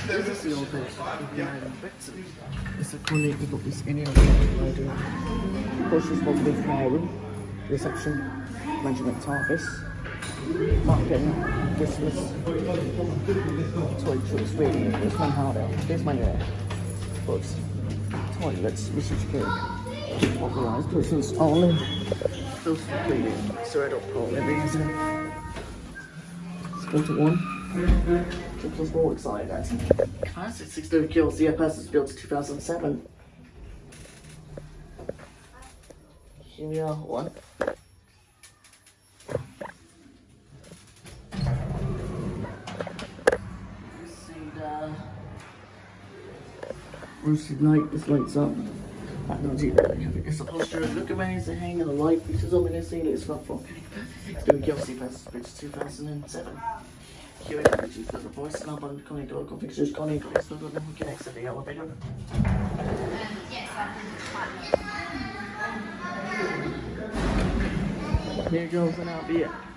This is the old Beckton. It's a Kone EcoDisc in here. Pushes from the flower room, reception, management office, marketing, Christmas, toy choice, really. There's one harder, there's my books, toilets, message cake, authorized persons only. Those are completely cerebral living. Let's go to one. Which was more excited at. Classic 630 kills, the EcoDisc was built in 2007. Here we are, one. You see the roasted light, this lights up. That doesn't see that. It's supposed to look amazing, hang on the light features on the ceiling, it's not from 630 kills, the EcoDisc was built in 2007. Here we've got the voice knob on Kone door configures Kone Glass logo and who connects to the elevator. Here goes an out beer.